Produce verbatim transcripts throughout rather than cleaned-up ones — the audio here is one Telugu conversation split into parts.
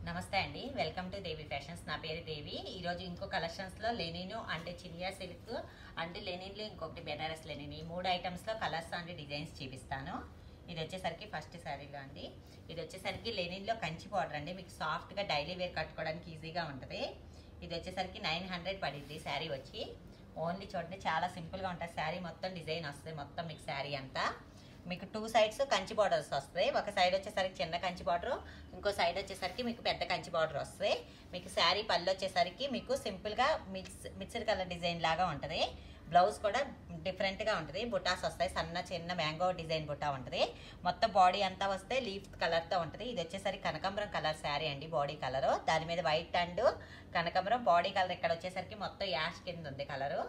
నమస్తే అండి, వెల్కమ్ టు దేవి ఫ్యాషన్స్. నా పేరు దేవి. ఈరోజు ఇంకో కలెక్షన్స్లో లెనిన్ అండ్ చినియా సిల్క్ అండ్ లెనిన్లో ఇంకొకటి బెనారస్ లెనిన్, ఈ మూడు ఐటమ్స్లో కలర్స్ అండ్ డిజైన్స్ చూపిస్తాను. ఇది వచ్చేసరికి ఫస్ట్ శారీలో అండి. ఇది వచ్చేసరికి లెనిన్లో కంచి బార్డర్ అండి. మీకు సాఫ్ట్గా డైలీ వేర్ కట్టుకోవడానికి ఈజీగా ఉంటుంది. ఇది వచ్చేసరికి నైన్ హండ్రెడ్ పడింది శారీ వచ్చి. ఓన్లీ చూడండి, చాలా సింపుల్గా ఉంటుంది శారీ. మొత్తం డిజైన్ వస్తుంది మొత్తం మీకు శారీ అంతా. మీకు టూ సైడ్స్ కంచి బార్డర్స్ వస్తాయి. ఒక సైడ్ వచ్చేసరికి చిన్న కంచి బార్డర్, ఇంకో సైడ్ వచ్చేసరికి మీకు పెద్ద కంచి బార్డర్ వస్తాయి. మీకు శారీ పళ్ళు వచ్చేసరికి మీకు సింపుల్గా మిక్స్ మిక్స్డ్ కలర్ డిజైన్ లాగా ఉంటుంది. బ్లౌజ్ కూడా డిఫరెంట్గా ఉంటుంది. బుటాస్ వస్తాయి, సన్న చిన్న మ్యాంగో డిజైన్ బుటా ఉంటుంది. మొత్తం బాడీ అంతా వస్తే లీఫ్ కలర్తో ఉంటుంది. ఇది వచ్చేసరికి కనకాంబరం కలర్ శారీ అండి. బాడీ కలరు దాని మీద వైట్ అండ్ కనకాంబరం. బాడీ కలర్ ఇక్కడ వచ్చేసరికి మొత్తం యాష్ కింద ఉంది కలరు.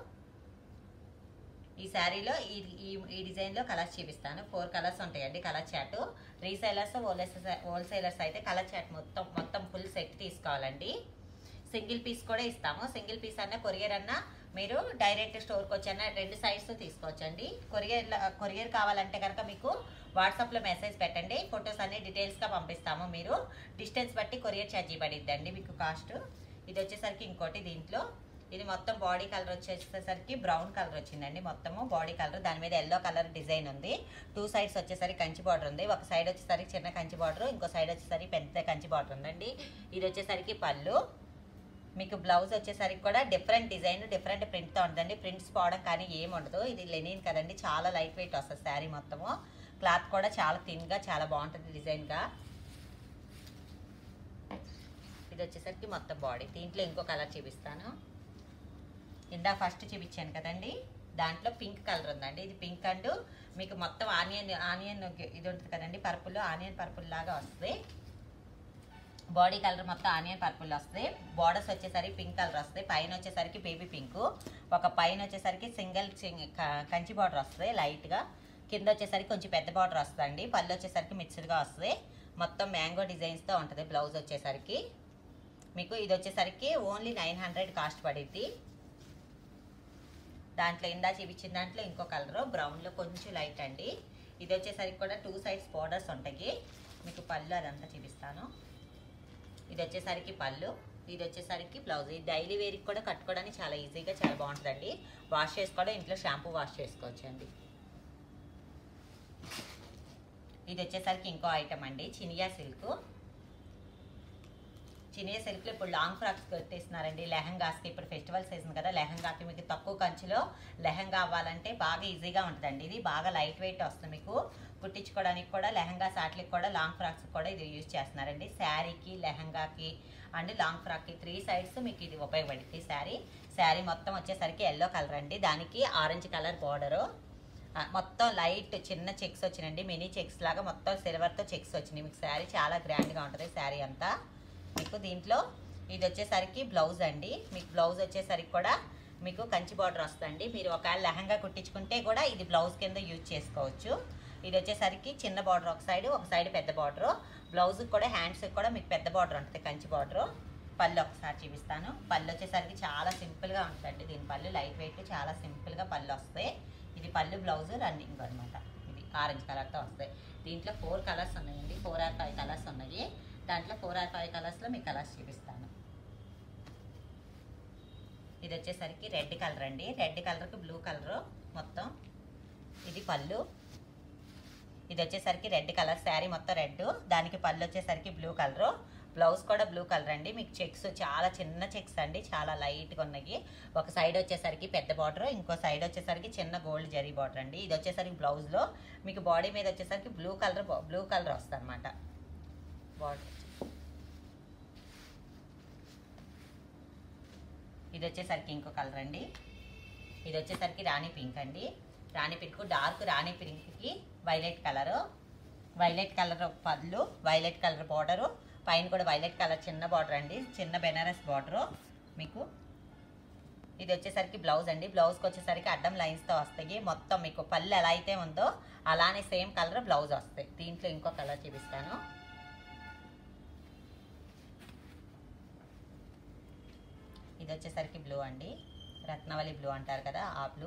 ఈ శారీలో ఈ ఈ డిజైన్లో కలర్స్ చూపిస్తాను. ఫోర్ కలర్స్ ఉంటాయండి కలర్ చాట్. రీసేలర్స్ హోల్సేలర్స్ అయితే కలర్ చాట్ మొత్తం మొత్తం ఫుల్ సెట్ తీసుకోవాలండి. సింగిల్ పీస్ కూడా ఇస్తాము. సింగిల్ పీస్ అన్నా కొరియర్ అన్నా మీరు డైరెక్ట్ స్టోర్కి వచ్చన్నా రెండు సైడ్స్ తీసుకోవచ్చండి. కొరియర్ కొరియర్ కావాలంటే కనుక మీకు వాట్సాప్లో మెసేజ్ పెట్టండి. ఫొటోస్ అన్ని డీటెయిల్స్గా పంపిస్తాము. మీరు డిస్టెన్స్ బట్టి కొరియర్ ఛార్జీ పడిద్దండి మీకు కాస్ట్. ఇది వచ్చేసరికి ఇంకోటి దీంట్లో ఇది మొత్తం బాడీ కలర్ వచ్చేసరికి బ్రౌన్ కలర్ వచ్చిందండి. మొత్తము బాడీ కలర్, దాని మీద ఎల్లో కలర్ డిజైన్ ఉంది. టూ సైడ్స్ వచ్చేసరికి కంచి బార్డర్ ఉంది. ఒక సైడ్ వచ్చేసరికి చిన్న కంచి బార్డర్, ఇంకో సైడ్ వచ్చేసరికి పెద్ద కంచి బార్డర్ ఉందండి. ఇది వచ్చేసరికి పళ్ళు. మీకు బ్లౌజ్ వచ్చేసరికి కూడా డిఫరెంట్ డిజైన్ డిఫరెంట్ ప్రింట్తో ఉంటుందండి. ప్రింట్స్ పోవడం కానీ ఏమి ఉండదు. ఇది లెనిన్ కదండి, చాలా లైట్ వెయిట్ వస్తుంది శారీ మొత్తము. క్లాత్ కూడా చాలా థిన్గా చాలా బాగుంటుంది డిజైన్గా. ఇది వచ్చేసరికి మొత్తం బాడీ. దీంట్లో ఇంకో కలర్ చూపిస్తాను. ఇందా ఫస్ట్ చూపించాను కదండి, దాంట్లో పింక్ కలర్ ఉందండి. ఇది పింక్ అండ్ మీకు మొత్తం ఆనియన్ ఆనియన్ ఇది ఉంటుంది కదండి, పర్పుల్ ఆనియన్ పర్పుల్ లాగా వస్తుంది. బాడీ కలర్ మొత్తం ఆనియన్ పర్పుల్ వస్తుంది. బార్డర్స్ వచ్చేసరికి పింక్ కలర్ వస్తాయి. పైన వచ్చేసరికి బేబీ పింక్, ఒక పైన వచ్చేసరికి సింగిల్ కంచి బార్డర్ వస్తుంది లైట్గా. కింద వచ్చేసరికి కొంచెం పెద్ద బార్డర్ వస్తుందండి. పళ్ళు వచ్చేసరికి మిక్స్డ్గా వస్తుంది. మొత్తం మ్యాంగో డిజైన్స్తో ఉంటుంది. బ్లౌజ్ వచ్చేసరికి మీకు ఇది వచ్చేసరికి ఓన్లీ నైన్ హండ్రెడ్ కాస్ట్ పడిద్ది. దాంట్లో ఇందా చూపించిన దాంట్లో ఇంకో కలరు బ్రౌన్లో కొంచెం లైట్ అండి. ఇది వచ్చేసరికి కూడా టూ సైడ్స్ బార్డర్స్ ఉంటాయి. మీకు పళ్ళు అదంతా చూపిస్తాను. ఇది వచ్చేసరికి పళ్ళు, ఇది వచ్చేసరికి బ్లౌజ్. ఇది డైలీ వేర్కి కూడా కట్టుకోవడానికి చాలా ఈజీగా చాలా బాగుంటుందండి. వాష్ చేసుకోవడం ఇంట్లో షాంపూ వాష్ చేసుకోవచ్చు అండి. ఇది వచ్చేసరికి ఇంకో ఐటమ్ అండి, చినియా సిల్క్. చినియా సిల్క్లో ఇప్పుడు లాంగ్ ఫ్రాక్స్ పెట్టేస్తున్నారండి లెహంగాస్కి. ఇప్పుడు ఫెస్టివల్ సీజన్ కదా, లెహంగాకి మీకు తక్కువ కంచిలో లెహంగా అవ్వాలంటే బాగా ఈజీగా ఉంటుందండి. ఇది బాగా లైట్ వెయిట్ వస్తుంది. మీకు కుట్టించుకోవడానికి కూడా లెహంగా సాట్లకి కూడా లాంగ్ ఫ్రాక్స్ కూడా ఇది యూజ్ చేస్తున్నారండి. శారీకి లెహంగాకి అండ్ లాంగ్ ఫ్రాక్కి త్రీ సైడ్స్ మీకు ఇది ఉపయోగపడుతుంది. శారీ శారీ మొత్తం వచ్చేసరికి ఎల్లో కలర్ అండి. దానికి ఆరెంజ్ కలర్ బార్డరు. మొత్తం లైట్ చిన్న చెక్స్ వచ్చినాయండి, మినీ చెక్స్ లాగా మొత్తం సిల్వర్తో చెక్స్ వచ్చినాయి. మీకు శారీ చాలా గ్రాండ్గా ఉంటుంది శారీ అంతా. మీకు దీంట్లో ఇది వచ్చేసరికి బ్లౌజ్ అండి. మీకు బ్లౌజ్ వచ్చేసరికి కూడా మీకు కంచి బార్డర్ వస్తుందండి. మీరు ఒకవేళ లెహంగా కుట్టించుకుంటే కూడా ఇది బ్లౌజ్ కింద యూజ్ చేసుకోవచ్చు. ఇది వచ్చేసరికి చిన్న బార్డర్ ఒక సైడ్, ఒక సైడ్ పెద్ద బార్డరు. బ్లౌజ్కి కూడా హ్యాండ్స్కి కూడా మీకు పెద్ద బార్డర్ ఉంటుంది కంచి బార్డరు. పళ్ళు ఒకసారి చూపిస్తాను. పళ్ళు వచ్చేసరికి చాలా సింపుల్గా ఉంటుందండి. దీని పళ్ళు లైట్ వెయిట్ చాలా సింపుల్గా పళ్ళు వస్తాయి. ఇది పళ్ళు బ్లౌజ్ రన్నింగ్ అనమాట. ఇది ఆరెంజ్ కలర్తో వస్తాయి. దీంట్లో ఫోర్ కలర్స్ ఉన్నాయండి, ఫోర్ ఆర్ ఫైవ్ కలర్స్ ఉన్నాయి. దాంట్లో ఫోర్ ఆర్ ఫైవ్ కలర్స్లో మీకు కలర్స్ చూపిస్తాను. ఇది వచ్చేసరికి రెడ్ కలర్ అండి. రెడ్ కలర్కి బ్లూ కలరు మొత్తం. ఇది పళ్ళు. ఇది వచ్చేసరికి రెడ్ కలర్ శారీ మొత్తం రెడ్, దానికి పళ్ళు వచ్చేసరికి బ్లూ కలరు. బ్లౌజ్ కూడా బ్లూ కలర్ అండి. మీకు చెక్స్ చాలా చిన్న చెక్స్ అండి, చాలా లైట్గా ఉన్నాయి. ఒక సైడ్ వచ్చేసరికి పెద్ద బార్డర్, ఇంకో సైడ్ వచ్చేసరికి చిన్న గోల్డ్ జరీ బార్డర్ అండి. ఇది వచ్చేసరికి బ్లౌజ్లో మీకు బాడీ మీద వచ్చేసరికి బ్లూ కలర్ బ్లూ కలర్ వస్తుంది అనమాట బార్డర్. ఇది వచ్చేసరికి ఇంకో కలర్ అండి. ఇది వచ్చేసరికి రాణి పింక్ అండి. రాణి పింక్ డార్క్ రాణి పింక్కి వైలెట్ కలరు. వైలెట్ కలర్ పళ్ళు, వైలెట్ కలర్ బార్డరు. పైన కూడా వైలెట్ కలర్ చిన్న బార్డర్ అండి, చిన్న బెనారస్ బార్డరు. మీకు ఇది వచ్చేసరికి బ్లౌజ్ అండి. బ్లౌజ్కి వచ్చేసరికి అడ్డం లైన్స్తో వస్తాయి. మొత్తం మీకు పళ్ళు ఎలా అయితే ఉందో అలానే సేమ్ కలర్ బ్లౌజ్ వస్తాయి. దీంట్లో ఇంకో కలర్ చూపిస్తాను. ఇది వచ్చేసరికి బ్లూ అండి, రత్నవళి బ్లూ అంటారు కదా ఆ బ్లూ.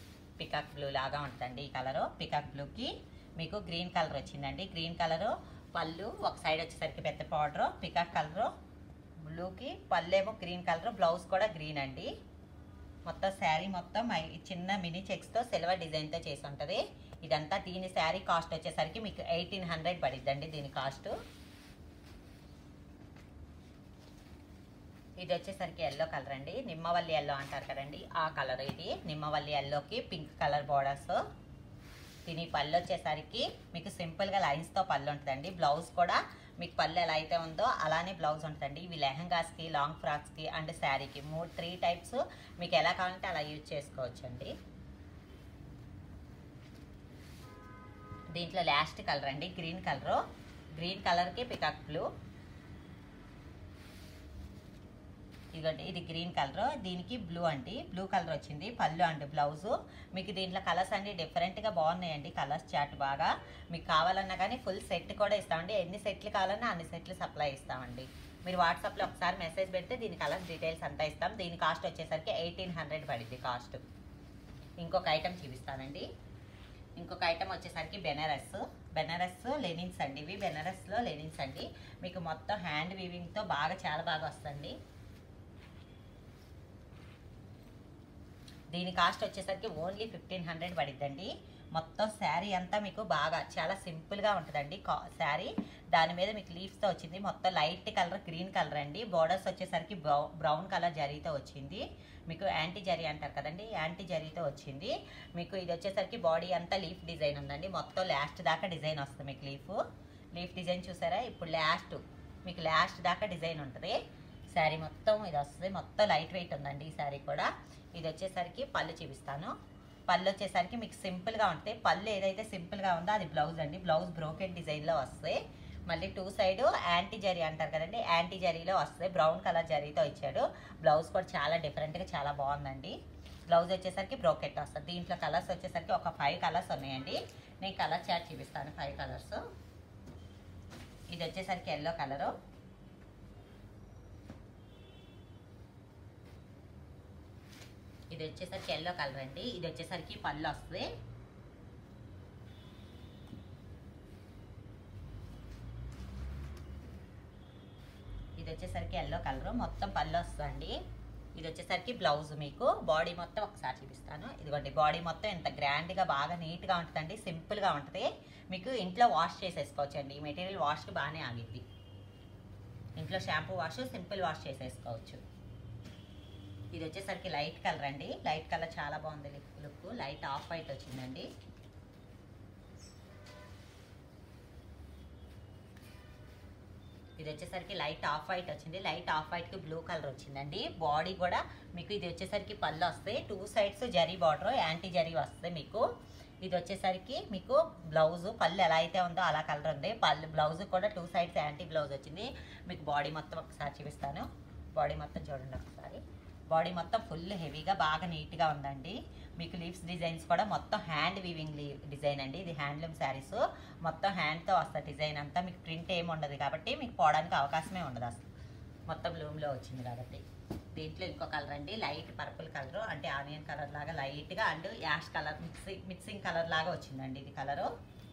పికాక్ బ్లూ లాగా ఉంటుందండి ఈ కలరు. పికాక్ బ్లూకి మీకు గ్రీన్ కలర్ వచ్చిందండి. గ్రీన్ కలరు పళ్ళు ఒక సైడ్ వచ్చేసరికి పెద్ద బార్డర్ పికాక్ కలర్, బ్లూకి పళ్ళు ఏమో గ్రీన్ కలర్, బ్లౌజ్ కూడా గ్రీన్ అండి. మొత్తం శారీ మొత్తం చిన్న మినీ చెక్స్తో సిల్వర్ డిజైన్తో చేసి ఉంటుంది. ఇదంతా దీని శారీ కాస్ట్ వచ్చేసరికి మీకు ఎయిటీన్ హండ్రెడ్ పడిద్దండి దీని కాస్ట్. ఇది వచ్చేసరికి ఎల్లో కలర్ అండి, నిమ్మవల్లి ఎల్లో అంటారు కదండి ఆ కలర్. ఇది నిమ్మవల్లి ఎల్లోకి పింక్ కలర్ బోర్డర్స్. దీని పళ్ళు వచ్చేసరికి మీకు సింపుల్గా లైన్స్తో పళ్ళు ఉంటుందండి. బ్లౌజ్ కూడా మీకు పళ్ళు ఎలా అయితే ఉందో అలానే బ్లౌజ్ ఉంటుందండి. ఇవి లెహంగాస్కి, లాంగ్ ఫ్రాక్స్కి అండ్ శారీకి మూడు త్రీ టైప్స్ మీకు ఎలా కావాలంటే అలా యూజ్ చేసుకోవచ్చండి. దీంట్లో లాస్ట్ కలర్ అండి గ్రీన్ కలర్. గ్రీన్ కలర్కి పికాక్ బ్లూ. ఇదిగోండి ఇది గ్రీన్ కలర్, దీనికి బ్లూ అండి. బ్లూ కలర్ వచ్చింది పళ్ళు అండ్ బ్లౌజు. మీకు దీంట్లో కలర్స్ అన్ని డిఫరెంట్గా బాగున్నాయండి. కలర్స్ చాట్ బాగా మీకు కావాలన్నా కానీ ఫుల్ సెట్ కూడా ఇస్తామండి. ఎన్ని సెట్లు కావాలన్నా అన్ని సెట్లు సప్లై ఇస్తామండి. మీరు వాట్సాప్లో ఒకసారి మెసేజ్ పెడితే దీని కలర్స్ డీటెయిల్స్ అంతా ఇస్తాం. దీని కాస్ట్ వచ్చేసరికి ఎయిటీన్ హండ్రెడ్ పడింది కాస్ట్. ఇంకొక ఐటమ్ చూపిస్తానండి. ఇంకొక ఐటమ్ వచ్చేసరికి బెనారస్. బెనారస్ లెనిన్స్ అండి. ఇవి బెనారస్లో లెనిన్స్ అండి. మీకు మొత్తం హ్యాండ్ వీవింగ్తో బాగా చాలా బాగా వస్తుంది. దీని కాస్ట్ వచ్చేసరికి ఓన్లీ ఫిఫ్టీన్ హండ్రెడ్ పడిద్దండి. మొత్తం శారీ అంతా మీకు బాగా చాలా సింపుల్గా ఉంటుందండి శారీ. దాని మీద మీకు లీవ్స్తో వచ్చింది. మొత్తం లైట్ కలర్ గ్రీన్ కలర్ అండి. బోర్డర్స్ వచ్చేసరికి బ్రౌన్ కలర్ జరీతో వచ్చింది. మీకు యాంటీ జరీ అంటారు కదండి, యాంటీ జరీతో వచ్చింది. మీకు ఇది వచ్చేసరికి బాడీ అంతా లీఫ్ డిజైన్ ఉందండి. మొత్తం లాస్ట్ దాకా డిజైన్ వస్తుంది మీకు. లీఫ్ లీఫ్ డిజైన్ చూసారా, ఇప్పుడు లాస్ట్ మీకు లాస్ట్ దాకా డిజైన్ ఉంటుంది. శారీ మొత్తం ఇది వస్తుంది. మొత్తం లైట్ వెయిట్ ఉందండి ఈ శారీ కూడా. ఇది వచ్చేసరికి పళ్ళు చూపిస్తాను. పళ్ళు వచ్చేసరికి మీకు సింపుల్గా ఉంటుంది. పళ్ళు ఏదైతే సింపుల్గా ఉందో అది బ్లౌజ్ అండి. బ్లౌజ్ బ్రోకెట్ డిజైన్లో వస్తాయి. మళ్ళీ టూ సైడ్ యాంటీ జరీ అంటారు కదండి, యాంటీ జరీలో వస్తాయి. బ్రౌన్ కలర్ జరీతో ఇచ్చాడు. బ్లౌజ్ కూడా చాలా డిఫరెంట్గా చాలా బాగుందండి. బ్లౌజ్ వచ్చేసరికి బ్రోకెట్ వస్తుంది. దీంట్లో కలర్స్ వచ్చేసరికి ఒక ఫైవ్ కలర్స్ ఉన్నాయండి. నేను కలర్ చార్ట్ చూపిస్తాను ఫైవ్ కలర్స్. ఇది వచ్చేసరికి ఎల్లో కలరు. ఇది వచ్చేసరికి ఎల్లో కలర్ అండి. ఇది వచ్చేసరికి పళ్ళు వస్తుంది. ఇది వచ్చేసరికి ఎల్లో కలర్ మొత్తం పళ్ళు వస్తుందండి. ఇది వచ్చేసరికి బ్లౌజ్. మీకు బాడీ మొత్తం ఒకసారి చూపిస్తాను. ఇదిగోండి బాడీ మొత్తం ఎంత గ్రాండ్గా బాగా నీట్గా ఉంటుందండి. సింపుల్గా ఉంటుంది. మీకు ఇంట్లో వాష్ చేసేసుకోవచ్చు అండి. ఈ మెటీరియల్ వాష్కి బాగానే ఆగిద్ది. ఇంట్లో షాంపూ వాష్, సింపుల్ వాష్ చేసేసుకోవచ్చు. ఇది వచ్చేసరికి లైట్ కలర్ అండి. లైట్ కలర్ చాలా బాగుంది లుక్. లైట్ ఆఫ్ వైట్ వచ్చిందండి. ఇది వచ్చేసరికి లైట్ ఆఫ్ వైట్ వచ్చింది. లైట్ ఆఫ్ వైట్కి బ్లూ కలర్ వచ్చిందండి. బాడీ కూడా మీకు ఇది వచ్చేసరికి పళ్ళు వస్తాయి. టూ సైడ్స్ జరీ బార్డర్ యాంటీ జరీ వస్తాయి మీకు. ఇది వచ్చేసరికి మీకు బ్లౌజ్ పళ్ళు ఎలా అయితే ఉందో అలా కలర్ ఉంది. పళ్ళు బ్లౌజ్ కూడా టూ సైడ్స్ యాంటీ బ్లౌజ్ వచ్చింది. మీకు బాడీ మొత్తం ఒకసారి చూపిస్తాను. బాడీ మొత్తం చూడండి ఒకసారి. బాడీ మొత్తం ఫుల్ హెవీగా బాగా నీట్గా ఉందండి. మీకు లీవ్స్ డిజైన్స్ కూడా మొత్తం హ్యాండ్ వీవింగ్ డిజైన్ అండి. ఇది హ్యాండ్లూమ్ శారీస్. మొత్తం హ్యాండ్తో వస్తుంది డిజైన్ అంతా. మీకు ప్రింట్ ఏమి ఉండదు కాబట్టి మీకు పోవడానికి అవకాశమే ఉండదు అసలు. మొత్తం లూమ్లో వచ్చింది కాబట్టి. దీంట్లో ఇంకో కలర్ అండి. లైట్ పర్పుల్ కలర్ అంటే ఆనియన్ కలర్ లాగా లైట్గా and ash colour mixing mixing colour లాగా వచ్చిందండి ఇది కలరు.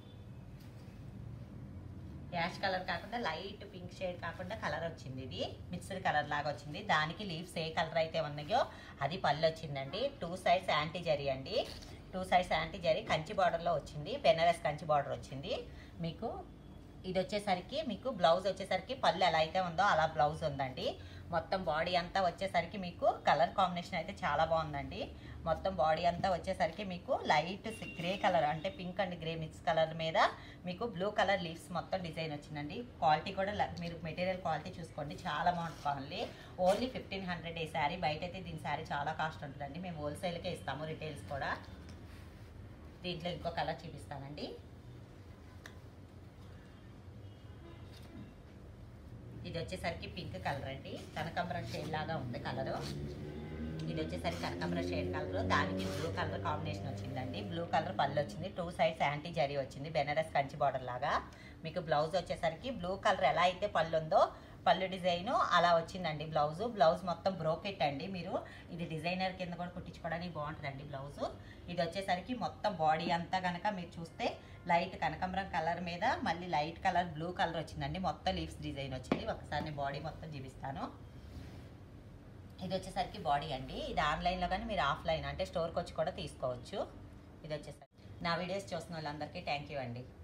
యాష్ కలర్ కాకుండా లైట్ పింక్ షేడ్ కాకుండా కలర్ వచ్చింది. ఇది మిక్స్డ్ కలర్ లాగా వచ్చింది. దానికి లీవ్స్ ఏ కలర్ అయితే ఉన్నాయో అది పళ్ళు వచ్చిందండి. టూ సైడ్స్ యాంటీ జరీ అండి. టూ సైడ్స్ యాంటీ జరీ కంచి బార్డర్లో వచ్చింది. బెనారస్ కంచి బార్డర్ వచ్చింది మీకు. ఇది వచ్చేసరికి మీకు బ్లౌజ్ వచ్చేసరికి పళ్ళు ఎలా అయితే ఉందో అలా బ్లౌజ్ ఉందండి. మొత్తం బాడీ అంతా వచ్చేసరికి మీకు కలర్ కాంబినేషన్ అయితే చాలా బాగుందండి. మొత్తం బాడీ అంతా వచ్చేసరికి మీకు లైట్ గ్రే కలర్ అంటే pink and grey mix colour మీద మీకు బ్లూ కలర్ లీవ్స్ మొత్తం డిజైన్ వచ్చిందండి. క్వాలిటీ కూడా మీరు మెటీరియల్ క్వాలిటీ చూసుకోండి చాలా బాగుంటుంది. ఓన్లీ ఫిఫ్టీన్ హండ్రెడ్ ఈ శారీ. బయట అయితే దీని శారీ చాలా కాస్ట్ ఉంటుందండి. మేము హోల్సేల్కే ఇస్తాము, రిటైల్స్ కూడా. దీంట్లో ఇంకో కలర్ చూపిస్తానండి. ఇది వచ్చేసరికి పింక్ కలర్ అండి. కనకాంబరం షేడ్ లాగా ఉంది కలరు. ఇది వచ్చేసరికి కనకాంబరం షేడ్ కలర్. దానికి బ్లూ కలర్ కాంబినేషన్ వచ్చిందండి. బ్లూ కలర్ పళ్ళు వచ్చింది. టూ సైడ్స్ యాంటీ జరీ వచ్చింది. బెనారస్ కంచి బార్డర్ లాగా. మీకు బ్లౌజ్ వచ్చేసరికి బ్లూ కలర్ ఎలా అయితే పళ్ళు ఉందో పళ్ళు డిజైన్ అలా వచ్చిందండి బ్లౌజు. బ్లౌజ్ మొత్తం బ్రోకెట్ అండి. మీరు ఇది డిజైనర్ కింద కూడా కుట్టించుకోవడానికి బాగుంటుందండి బ్లౌజు. ఇది వచ్చేసరికి మొత్తం బాడీ అంతా కనుక మీరు చూస్తే లైట్ కనకాంబరం కలర్ మీద మళ్ళీ లైట్ కలర్ బ్లూ కలర్ వచ్చిందండి. మొత్తం లీవ్స్ డిజైన్ వచ్చింది. ఒకసారి నేను బాడీ మొత్తం చూపిస్తాను. ఇది వచ్చేసరికి బాడీ అండి. ఇది ఆన్లైన్లో కానీ మీరు ఆఫ్లైన్ అంటే స్టోర్కి వచ్చి కూడా తీసుకోవచ్చు. ఇది వచ్చేసరికి నా వీడియోస్ చూస్తున్న వాళ్ళందరికీ థ్యాంక్ యూ అండి.